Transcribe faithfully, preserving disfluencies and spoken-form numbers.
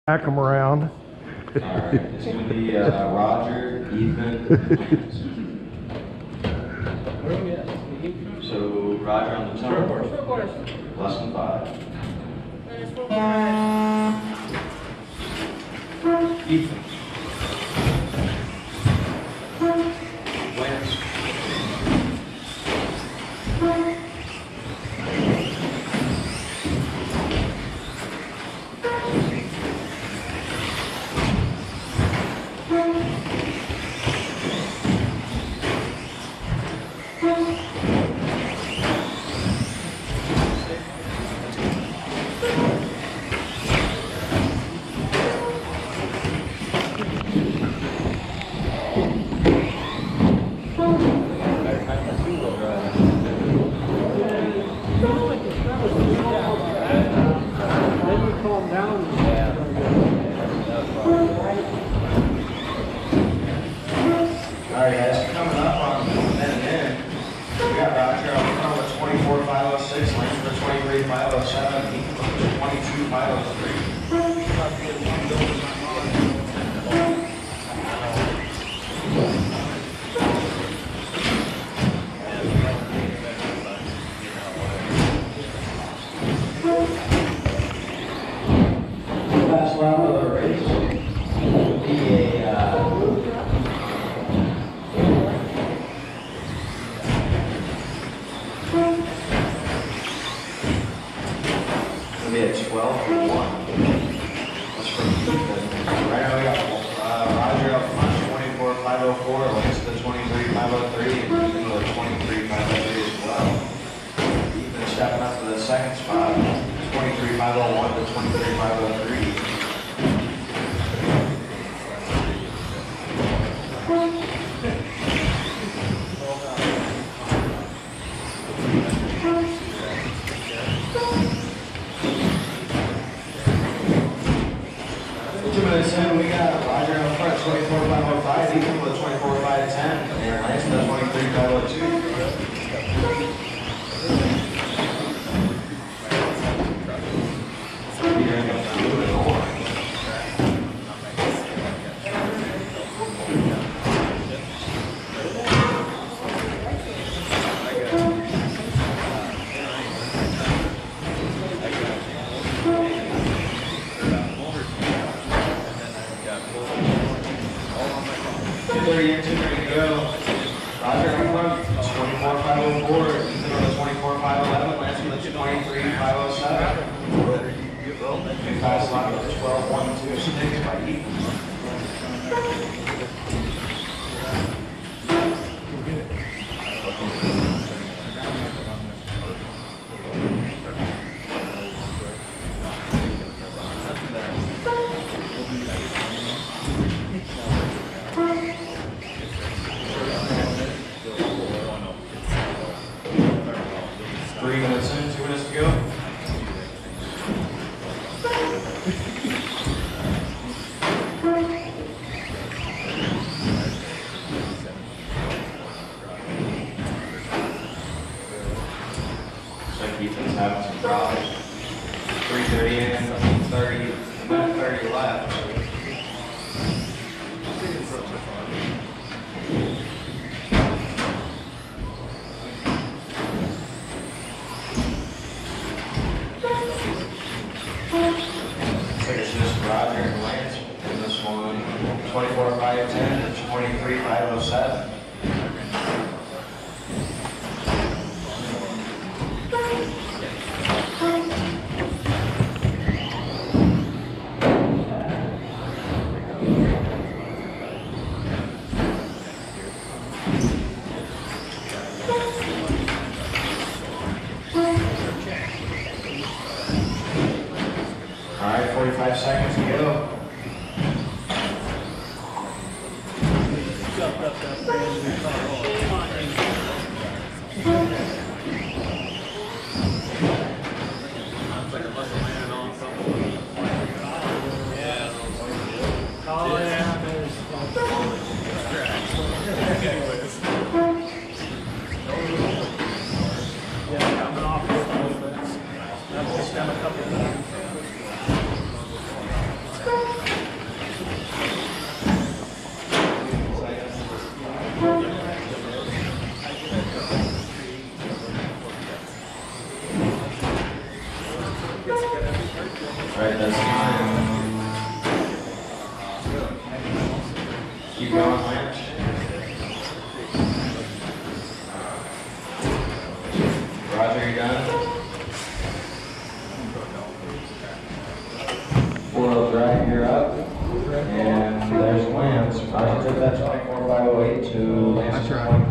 Back them around. Alright, it's going to be uh, Roger, Ethan. So, Roger on the tone. Lesson five. Ethan. Lance. Alright guys, coming up on the minute in, we got Roger on the front with twenty-four five oh six, Lance for twenty-three five oh seven, Ethan for twenty-two five oh three. Last lap of the race will be a uh, It'll be a twelve for one. That's from Ethan. Right now we got uh, Roger up front, twenty-four five oh four, Lance to twenty-three five oh three, and Ethan to the twenty-three five oh three as well. Ethan stepping up to the second spot, twenty-three five oh one to twenty-three five oh three. Two minutes in, we got Roger up front, twenty-four five oh five, Ethan with twenty-four five ten, and Lance with twenty-three five oh two. You're in the blue and orange. thirty in, two ready to go. Roger up front, twenty-four five oh four, Ethan on the twenty-four five eleven, Lance with the twenty-three five oh seven. Big fast line with twelve one two six by Ethan. Three minutes in, two minutes to go. Looks like Ethan's having some problems. three thirty in, thirty, minute thirty left. It's just Roger and Lance in this one. twenty-four five ten and twenty-three five oh seven. Alright, forty-five seconds to go. That will stem a couple of times. keep going, Lance. Roger, you done? Four oh drive, you're up. And there's Lance. Roger took that twenty-four five oh eight to Lance point